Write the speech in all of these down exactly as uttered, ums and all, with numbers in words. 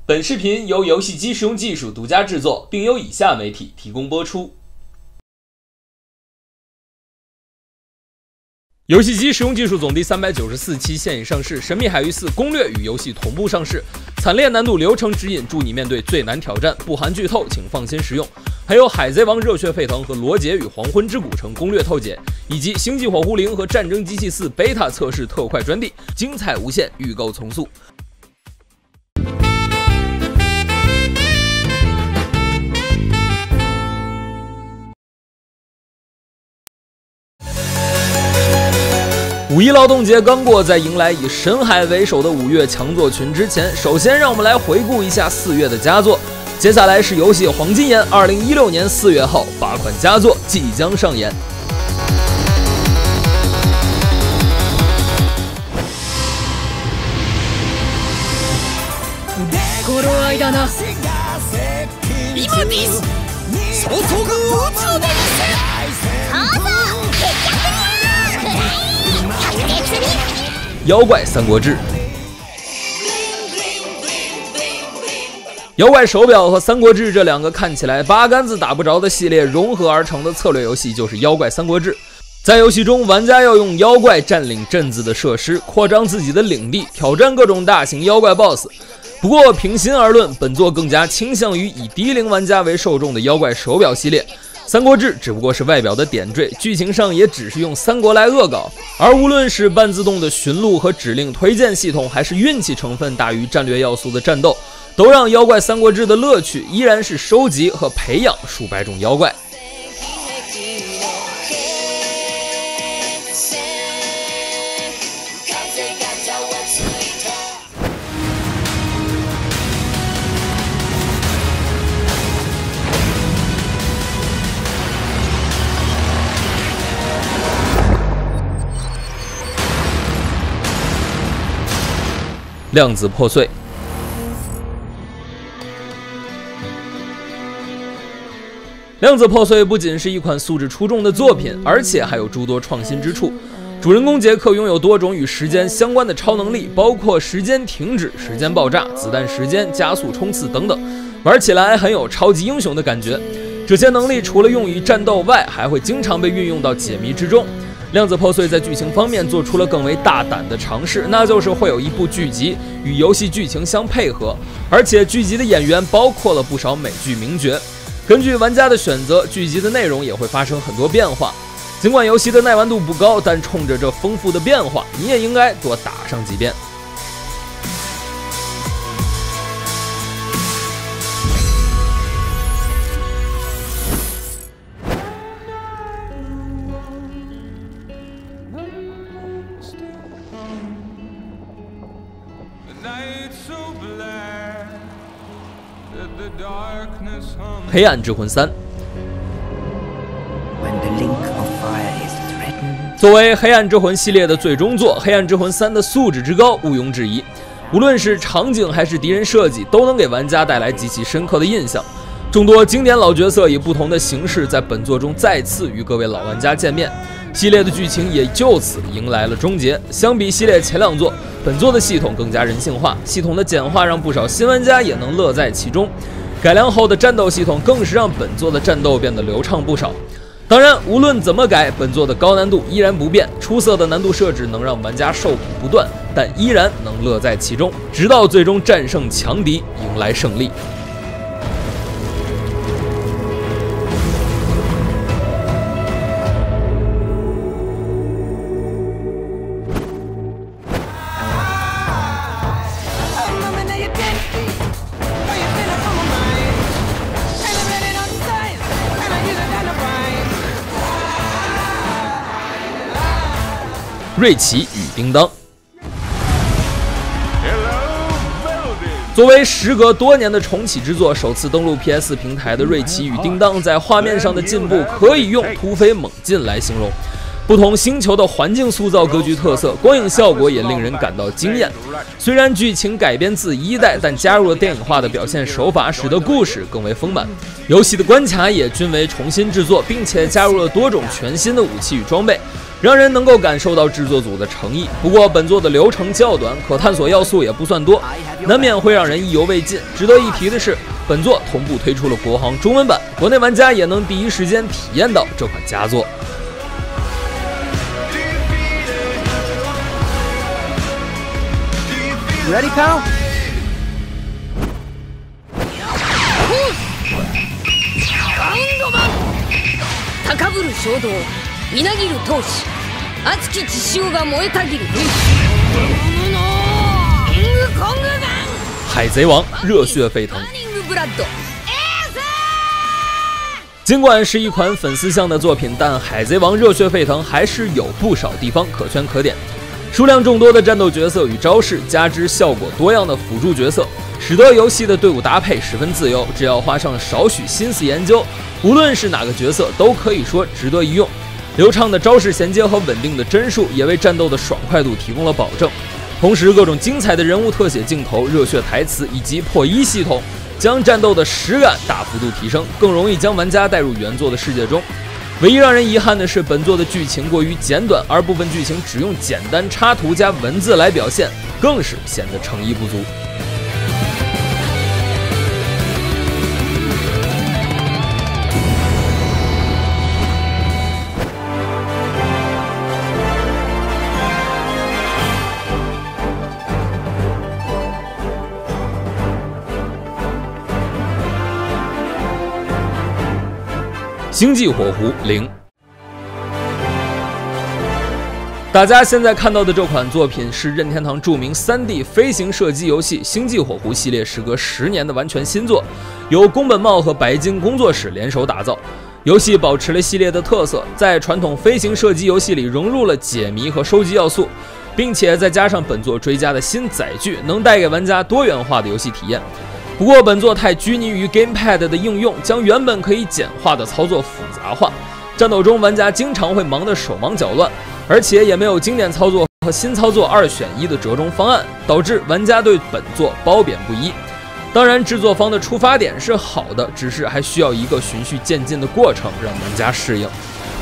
本视频由游戏机使用技术独家制作，并由以下媒体提供播出。游戏机使用技术总第三百九十四期现已上市，《神秘海域四》攻略与游戏同步上市，惨烈难度流程指引助你面对最难挑战，不含剧透，请放心使用。还有《海贼王》热血沸腾和《罗杰与黄昏之古城》攻略透解，以及《星际火狐零》和《战争机器四》beta 测试特快专递，精彩无限，预购从速。五一劳动节刚过，在迎来以神海为首的五月强作群之前，首先让我们来回顾一下四月的佳作。接下来是游戏黄金眼，二零一六年四月后八款佳作即将上演。妖怪三国志，妖怪手表和三国志这两个看起来八竿子打不着的系列融合而成的策略游戏就是妖怪三国志。在游戏中，玩家要用妖怪占领镇子的设施，扩张自己的领地，挑战各种大型妖怪 boss。不过平心而论，本作更加倾向于以低龄玩家为受众的妖怪手表系列。三国志只不过是外表的点缀，剧情上也只是用三国来恶搞。而无论是半自动的寻路和指令推荐系统，还是运气成分大于战略要素的战斗，都让妖怪三国志的乐趣依然是收集和培养数百种妖怪。量子破碎，量子破碎不仅是一款素质出众的作品，而且还有诸多创新之处。主人公杰克拥有多种与时间相关的超能力，包括时间停止、时间爆炸、子弹时间、加速冲刺等等，玩起来很有超级英雄的感觉。这些能力除了用于战斗外，还会经常被运用到解谜之中。量子破碎在剧情方面做出了更为大胆的尝试，那就是会有一部剧集与游戏剧情相配合，而且剧集的演员包括了不少美剧名角。根据玩家的选择，剧集的内容也会发生很多变化。尽管游戏的耐玩度不高，但冲着这丰富的变化，你也应该多打上几遍。黑暗之魂三，作为黑暗之魂系列的最终作，黑暗之魂三的素质之高毋庸置疑。无论是场景还是敌人设计，都能给玩家带来极其深刻的印象。众多经典老角色以不同的形式在本作中再次与各位老玩家见面，系列的剧情也就此迎来了终结。相比系列前两作，本作的系统更加人性化，系统的简化让不少新玩家也能乐在其中。改良后的战斗系统更是让本作的战斗变得流畅不少。当然，无论怎么改，本作的高难度依然不变，出色的难度设置能让玩家受苦不断，但依然能乐在其中，直到最终战胜强敌，迎来胜利。瑞奇与叮当，作为时隔多年的重启之作，首次登陆 P S 平台的瑞奇与叮当在画面上的进步可以用突飞猛进来形容。不同星球的环境塑造、格局特色、光影效果也令人感到惊艳。虽然剧情改编自一代，但加入了电影化的表现手法，使得故事更为丰满。游戏的关卡也均为重新制作，并且加入了多种全新的武器与装备， 让人能够感受到制作组的诚意。不过本作的流程较短，可探索要素也不算多，难免会让人意犹未尽。值得一提的是，本作同步推出了国行中文版，国内玩家也能第一时间体验到这款佳作。 Ready, pal? 高ぶる衝動みなぎる闘志熱き血潮が燃えたぎる海贼王热血沸腾。尽管是一款粉丝向的作品，但海贼王热血沸腾还是有不少地方可圈可点。数量众多的战斗角色与招式，加之效果多样的辅助角色，使得游戏的队伍搭配十分自由，只要花上少许心思研究，无论是哪个角色都可以说值得一用。流畅的招式衔接和稳定的帧数也为战斗的爽快度提供了保证。同时各种精彩的人物特写镜头、热血台词以及破一系统，将战斗的实感大幅度提升，更容易将玩家带入原作的世界中。唯一让人遗憾的是，本作的剧情过于简短，而部分剧情只用简单插图加文字来表现，更是显得诚意不足。星际火狐零，大家现在看到的这款作品是任天堂著名 三 D 飞行射击游戏《星际火狐》系列时隔十年的完全新作，由宫本茂和白金工作室联手打造。游戏保持了系列的特色，在传统飞行射击游戏里融入了解谜和收集要素，并且再加上本作追加的新载具，能带给玩家多元化的游戏体验。不过本作太拘泥于 Gamepad 的应用，将原本可以简化的操作复杂化，战斗中玩家经常会忙得手忙脚乱，而且也没有经典操作和新操作二选一的折中方案，导致玩家对本作褒贬不一。当然制作方的出发点是好的，只是还需要一个循序渐进的过程让玩家适应。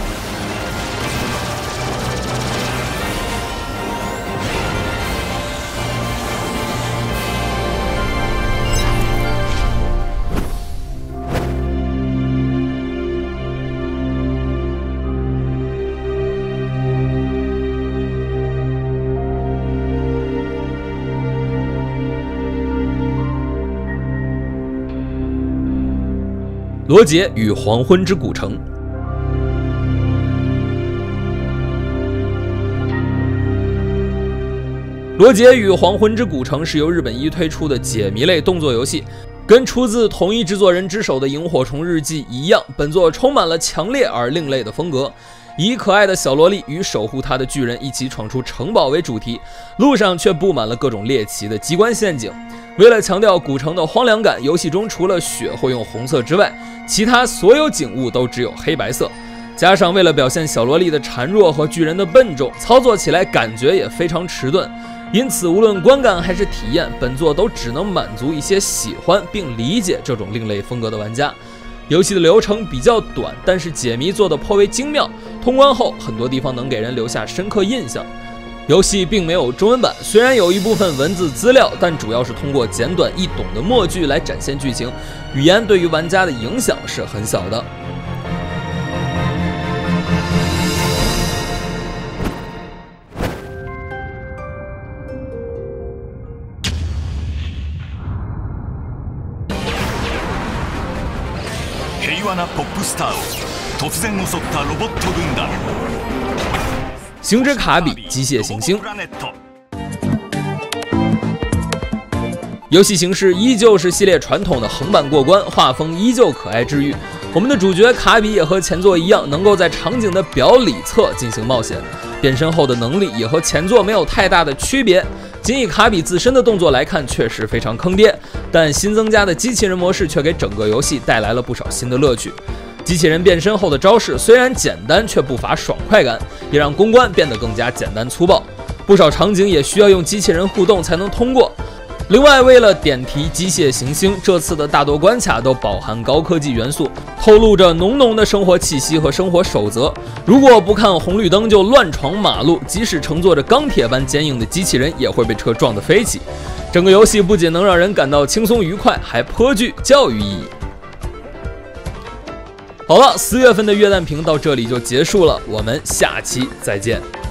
罗杰与黄昏之古城。罗杰与黄昏之古城是由日本一推出的解谜类动作游戏，跟出自同一制作人之手的《萤火虫日记》一样，本作充满了强烈而另类的风格，以可爱的小萝莉与守护她的巨人一起闯出城堡为主题，路上却布满了各种猎奇的机关陷阱。为了强调古城的荒凉感，游戏中除了雪会用红色之外，其他所有景物都只有黑白色。加上为了表现小萝莉的孱弱和巨人的笨重，操作起来感觉也非常迟钝。因此无论观感还是体验，本作都只能满足一些喜欢并理解这种另类风格的玩家。游戏的流程比较短，但是解谜做得颇为精妙，通关后很多地方能给人留下深刻印象。游戏并没有中文版，虽然有一部分文字资料，但主要是通过简短易懂的默剧来展现剧情，语言对于玩家的影响是很小的。 平和なポップスターを突然襲ったロボット軍団。 星之卡比机械行星，游戏形式依旧是系列传统的横版过关，画风依旧可爱治愈。我们的主角卡比也和前作一样，能够在场景的表里侧进行冒险，变身后的能力也和前作没有太大的区别。仅以卡比自身的动作来看，确实非常坑爹，但新增加的机器人模式却给整个游戏带来了不少新的乐趣。机器人变身后的招式虽然简单，却不乏爽快感，也让公关变得更加简单粗暴。不少场景也需要用机器人互动才能通过。 另外，为了点题机械行星，这次的大多关卡都饱含高科技元素，透露着浓浓的生活气息和生活守则。如果不看红绿灯就乱闯马路，即使乘坐着钢铁般坚硬的机器人，也会被车撞得飞起。整个游戏不仅能让人感到轻松愉快，还颇具教育意义。好了，四月份的月蛋评到这里就结束了，我们下期再见。